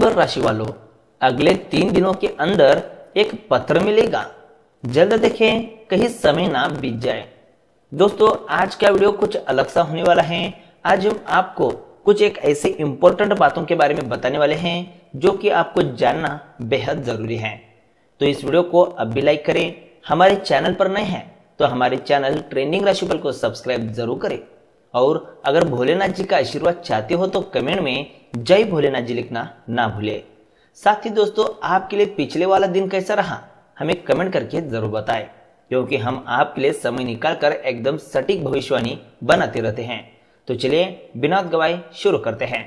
वृश्चिक राशि वालों, अगले 3 दिनों के अंदर एक पत्र मिलेगा, जल्द देखें कहीं समय ना बीत जाए। दोस्तों आज का वीडियो कुछ अलग सा होने वाला है। आज हम आपको कुछ एक ऐसे इंपॉर्टेंट बातों के बारे में बताने वाले हैं जो कि आपको जानना बेहद जरूरी है। तो इस वीडियो को अब भी लाइक करें। हमारे चैनल पर नए हैं तो हमारे चैनल ट्रेंडिंग राशिफल को सब्सक्राइब जरूर करें। और अगर भोलेनाथ जी का आशीर्वाद चाहते हो तो कमेंट में जय भोलेनाथ जी लिखना ना भूले। साथ ही दोस्तों आपके लिए पिछले वाला दिन कैसा रहा हमें कमेंट करके जरूर बताएं, क्योंकि हम आपके लिए समय निकालकर एकदम सटीक भविष्यवाणी बनाते रहते हैं। तो चलिए बिना गवाए शुरू करते हैं।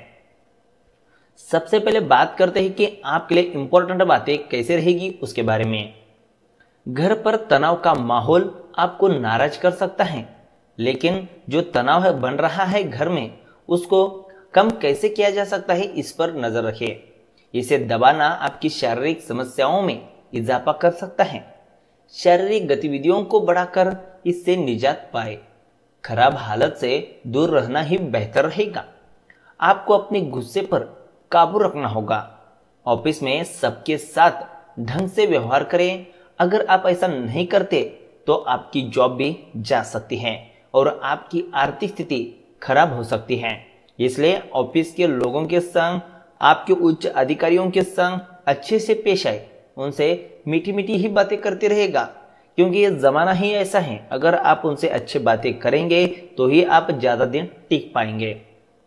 सबसे पहले बात करते हैं कि आपके लिए इंपॉर्टेंट बातें कैसे रहेगी उसके बारे में। घर पर तनाव का माहौल आपको नाराज कर सकता है, लेकिन जो तनाव है बन रहा है घर में उसको कम कैसे किया जा सकता है इस पर नजर रखिए। इसे दबाना आपकी शारीरिक समस्याओं में इजाफा कर सकता है। शारीरिक गतिविधियों को बढ़ाकर इससे निजात पाए। खराब हालत से दूर रहना ही बेहतर रहेगा। आपको अपने गुस्से पर काबू रखना होगा। ऑफिस में सबके साथ ढंग से व्यवहार करें। अगर आप ऐसा नहीं करते तो आपकी जॉब भी जा सकती है और आपकी आर्थिक स्थिति खराब हो सकती है। इसलिए ऑफिस के लोगों के संग, आपके उच्च अधिकारियों के संग अच्छे से पेश आए। उनसे मीठी मीठी ही बातें करते रहेगा, क्योंकि ये जमाना ही ऐसा है। अगर आप उनसे अच्छी बातें करेंगे तो ही आप ज्यादा दिन टिक पाएंगे।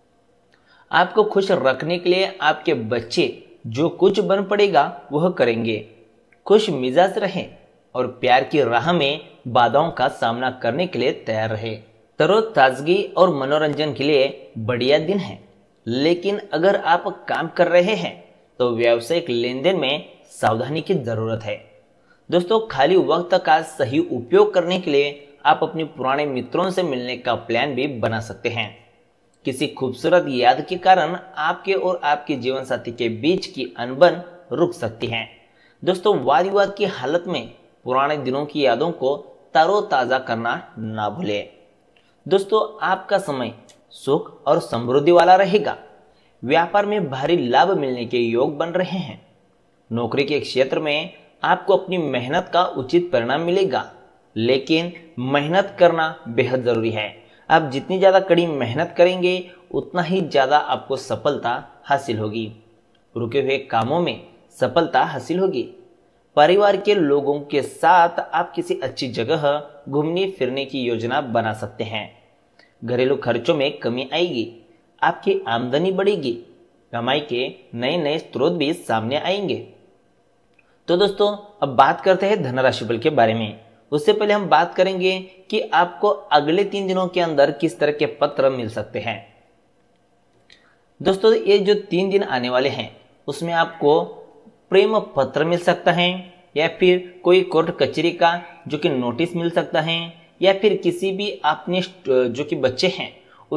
आपको खुश रखने के लिए आपके बच्चे जो कुछ बन पड़ेगा वह करेंगे। खुश मिजाज रहें और प्यार की राह में बाधाओं का सामना करने के लिए तैयार रहे। तरोताजगी और मनोरंजन के लिए बढ़िया दिन है, लेकिन अगर आप काम कर रहे हैं तो व्यावसायिक लेन देन में सावधानी की जरूरत है। दोस्तों खाली वक्त का सही उपयोग करने के लिए आप अपने पुराने मित्रों से मिलने का प्लान भी बना सकते हैं। किसी खूबसूरत याद के कारण आपके और आपके जीवन साथी के बीच की अनबन रुक सकती है। दोस्तों वाद विवाद की हालत में पुराने दिनों की यादों को तरोताजा करना ना भूलें। दोस्तों आपका समय सुख और समृद्धि वाला रहेगा। व्यापार में भारी लाभ मिलने के योग बन रहे हैं। नौकरी के क्षेत्र में आपको अपनी मेहनत का उचित परिणाम मिलेगा, लेकिन मेहनत करना बेहद जरूरी है। आप जितनी ज्यादा कड़ी मेहनत करेंगे उतना ही ज्यादा आपको सफलता हासिल होगी। रुके हुए कामों में सफलता हासिल होगी। परिवार के लोगों के साथ आप किसी अच्छी जगह घूमने फिरने की योजना बना सकते हैं। घरेलू खर्चों में कमी आएगी। आपकी आमदनी बढ़ेगी। कमाई के नए नए स्रोत भी सामने आएंगे। तो दोस्तों अब बात करते हैं धन राशिफल के बारे में। उससे पहले हम बात करेंगे कि आपको अगले 3 दिनों के अंदर किस तरह के पत्र मिल सकते हैं। दोस्तों ये जो 3 दिन आने वाले हैं उसमें आपको प्रेम पत्र मिल सकता है, या फिर कोई कोर्ट कचहरी का जो कि नोटिस मिल सकता है, या फिर किसी भी अपने जो कि बच्चे हैं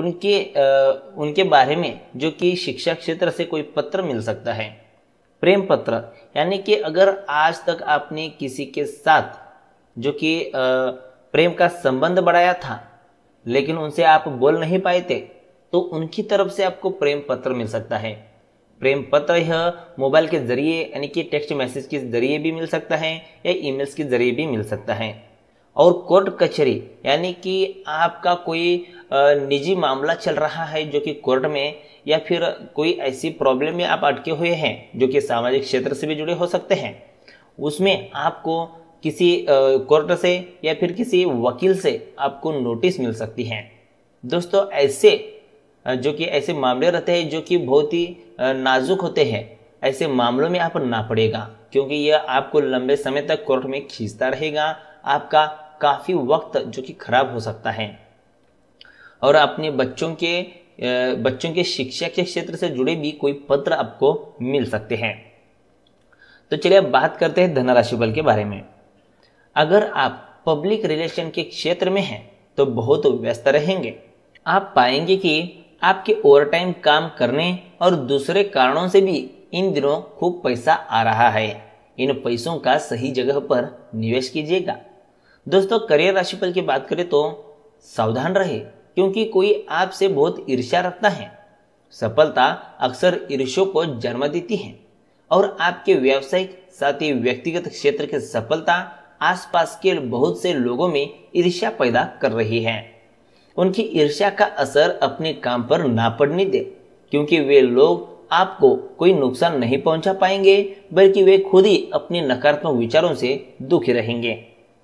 उनके बारे में जो कि शिक्षा क्षेत्र से कोई पत्र मिल सकता है। प्रेम पत्र यानी कि अगर आज तक आपने किसी के साथ जो कि प्रेम का संबंध बढ़ाया था लेकिन उनसे आप बोल नहीं पाए थे, तो उनकी तरफ से आपको प्रेम पत्र मिल सकता है। प्रेम पत्र यह मोबाइल के जरिए यानी कि टेक्स्ट मैसेज के जरिए भी मिल सकता है या ईमेल्स के जरिए भी मिल सकता है। और कोर्ट कचहरी यानी कि आपका कोई निजी मामला चल रहा है जो कि कोर्ट में, या फिर कोई ऐसी प्रॉब्लम में आप अटके हुए हैं जो कि सामाजिक क्षेत्र से भी जुड़े हो सकते हैं, उसमें आपको किसी कोर्ट से या फिर किसी वकील से आपको नोटिस मिल सकती है। दोस्तों ऐसे जो कि ऐसे मामले रहते हैं जो कि बहुत ही नाजुक होते हैं, ऐसे मामलों में आप ना पड़ेगा, क्योंकि यह आपको लंबे समय तक कोर्ट में खींचता रहेगा। आपका काफी वक्त जो कि खराब हो सकता है। और अपने बच्चों के शिक्षा के क्षेत्र से जुड़े भी कोई पत्र आपको मिल सकते हैं। तो चलिए अब बात करते हैं धन राशिफल के बारे में। अगर आप पब्लिक रिलेशन के क्षेत्र में हैं तो बहुत व्यस्त रहेंगे। आप पाएंगे कि आपके ओवरटाइम काम करने और दूसरे कारणों से भी इन दिनों खूब पैसा आ रहा है। इन पैसों का सही जगह पर निवेश कीजिएगा। दोस्तों करियर राशिफल की बात करें तो सावधान रहे, क्योंकि कोई आपसे बहुत ईर्ष्या रखता है। सफलता अक्सर ईर्ष्या को जन्म देती है और आपके व्यावसायिक साथ ही व्यक्तिगत क्षेत्र की सफलता आसपास के बहुत से लोगों में ईर्ष्या पैदा कर रही है। उनकी ईर्ष्या का असर अपने काम पर ना पड़ने दे, क्योंकि वे लोग आपको कोई नुकसान नहीं पहुंचा पाएंगे, बल्कि वे खुद ही अपने नकारात्मक विचारों से दुखी रहेंगे।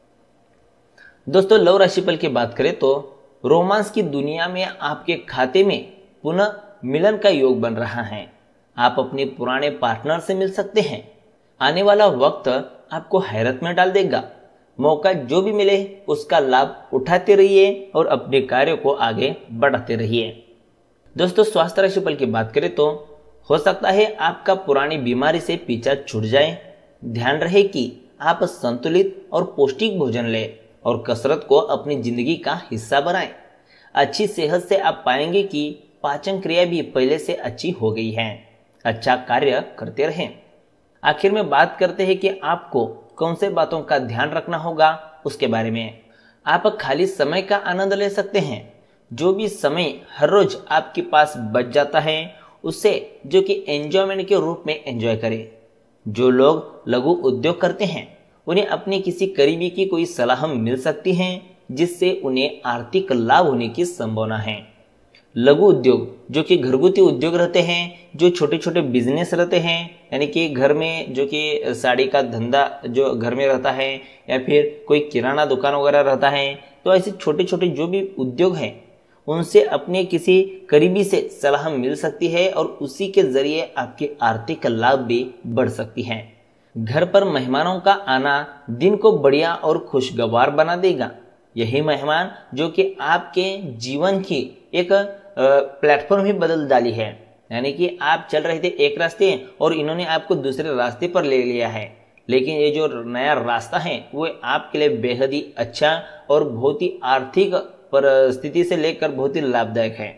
दोस्तों, लव राशिफल की बात करें तो रोमांस की दुनिया में आपके खाते में पुनः मिलन का योग बन रहा है। आप अपने पुराने पार्टनर से मिल सकते हैं। आने वाला वक्त आपको हैरत में डाल देगा। मौका जो भी मिले उसका लाभ उठाते रहिए और अपने कार्यों को आगे बढ़ाते रहिए। दोस्तों, स्वास्थ्य राशिफल की बात करें तो हो सकता है आपका पुरानी बीमारी से पीछा छूट जाए। ध्यान रहे कि आप संतुलित और पौष्टिक भोजन लें और कसरत को अपनी जिंदगी का हिस्सा बनाएं। अच्छी सेहत से आप पाएंगे कि पाचन क्रिया भी पहले से अच्छी हो गई है। अच्छा कार्य करते रहें। आखिर में बात करते हैं कि आपको कौन से बातों का ध्यान रखना होगा उसके बारे में। आप खाली समय का आनंद ले सकते हैं। जो भी समय हर रोज आपके पास बच जाता है उसे जो कि एंजॉयमेंट के रूप में एंजॉय करें। जो लोग लघु उद्योग करते हैं उन्हें अपने किसी करीबी की कोई सलाह मिल सकती है जिससे उन्हें आर्थिक लाभ होने की संभावना है। लघु उद्योग जो कि घरगुती उद्योग रहते हैं, जो छोटे छोटे बिजनेस रहते हैं, यानी कि घर में जो कि साड़ी का धंधा जो घर में रहता है या फिर कोई किराना दुकान वगैरह रहता है, तो ऐसे छोटे छोटे जो भी उद्योग हैं उनसे अपने किसी करीबी से सलाह मिल सकती है और उसी के जरिए आपके आर्थिक लाभ भी बढ़ सकती है। घर पर मेहमानों का आना दिन को बढ़िया और खुशगवार बना देगा। यही मेहमान जो कि आपके जीवन की एक प्लेटफॉर्म ही बदल डाली है, यानी कि आप चल रहे थे एक रास्ते और इन्होंने आपको दूसरे रास्ते पर ले लिया है, लेकिन ये जो नया रास्ता है वो आपके लिए बेहद ही अच्छा और बहुत ही आर्थिक परिस्थिति से लेकर बहुत ही लाभदायक है।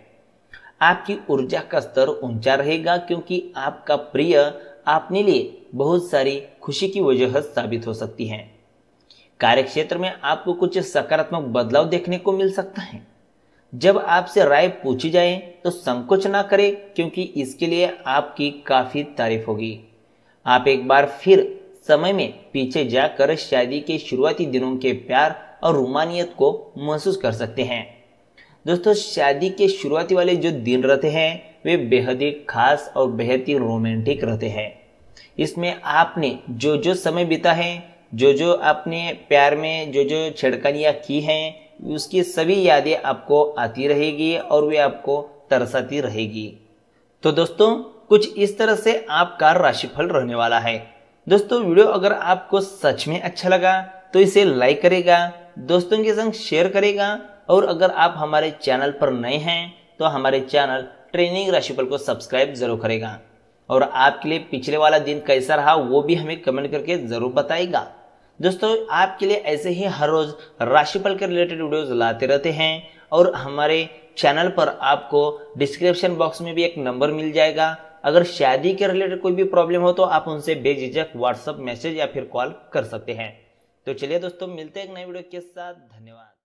आपकी ऊर्जा का स्तर ऊंचा रहेगा क्योंकि आपका प्रिय अपने लिए बहुत सारी खुशी की वजह साबित हो सकती है। कार्यक्षेत्र में आपको कुछ सकारात्मक बदलाव देखने को मिल सकता है। जब आपसे राय पूछी जाए तो संकोच ना करें, क्योंकि इसके लिए आपकी काफी तारीफ होगी। आप एक बार फिर समय में पीछे जाकर शादी के शुरुआती दिनों के प्यार और रोमानियत को महसूस कर सकते हैं। दोस्तों, शादी के शुरुआती वाले जो दिन रहते हैं वे बेहद ही खास और बेहद ही रोमांटिक रहते हैं। इसमें आपने जो जो समय बिता है, जो जो आपने प्यार में जो जो छेड़खानियां की हैं, उसकी सभी यादें आपको आती रहेगी और वे आपको तरसाती रहेगी। तो दोस्तों, कुछ इस तरह से आपका राशिफल रहने वाला है। दोस्तों, वीडियो अगर आपको सच में अच्छा लगा तो इसे लाइक करेगा, दोस्तों के संग शेयर करेगा और अगर आप हमारे चैनल पर नए हैं तो हमारे चैनल ट्रेनिंग राशिफल को सब्सक्राइब जरूर करेगा। और आपके लिए पिछले वाला दिन कैसा रहा वो भी हमें कमेंट करके जरूर बताइएगा। दोस्तों, आपके लिए ऐसे ही हर रोज राशिफल के रिलेटेड वीडियोस लाते रहते हैं और हमारे चैनल पर आपको डिस्क्रिप्शन बॉक्स में भी एक नंबर मिल जाएगा। अगर शादी के रिलेटेड कोई भी प्रॉब्लम हो तो आप उनसे बेझिझक व्हाट्सएप मैसेज या फिर कॉल कर सकते हैं। तो चलिए दोस्तों, मिलते हैं एक नए वीडियो के साथ। धन्यवाद।